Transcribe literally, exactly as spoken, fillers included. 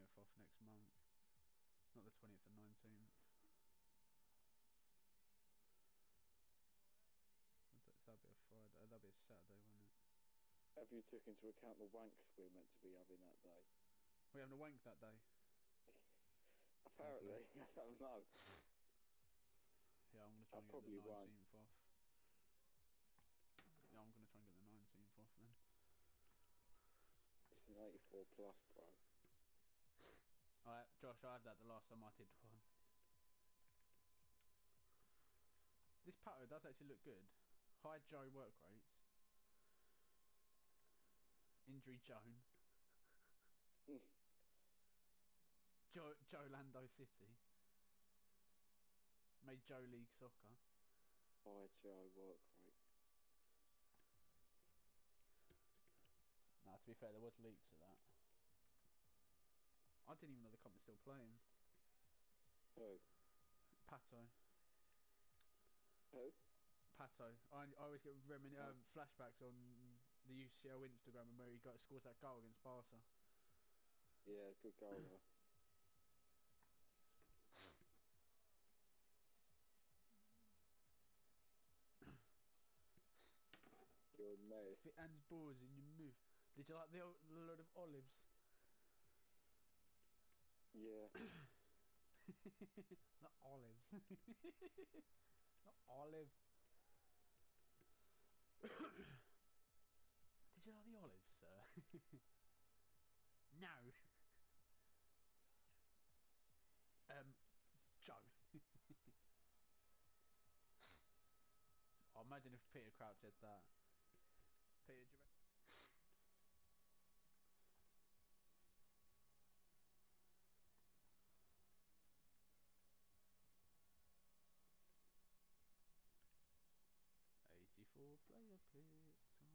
twentieth off next month. Not the twentieth and nineteenth. That'll be a Friday. That'll be a Saturday, won't it? Have you took into account the wank we were meant to be having that day? We having a wank that day? Apparently, I don't know. Yeah, I'm gonna try I and get the probably won't. nineteenth off. Yeah, I'm gonna try and get the nineteenth off then. It's an eighty-four plus, bro. Alright, Josh, I had that the last time I did one. This Pato does actually look good. High Joe work rates. Injury Joan. Joe, Joe Lando City. Made Joe League Soccer. High Joe work rate. Nah, to be fair, there was leaks of that. I didn't even know the company's still playing. Who? Pato. Who? Pato. I, I always get remin Oh. um, flashbacks on the U C L Instagram where he got scores that goal against Barca. Yeah, good goal though. You're mad. Fit hands, balls in your move. Did you like the old, load of olives? Yeah. Not olives. Not olive. Did you like the olives, sir? No. um, Joe. I imagine if Peter Crouch said that. Peter, do you reckon? eighty-four player pick time.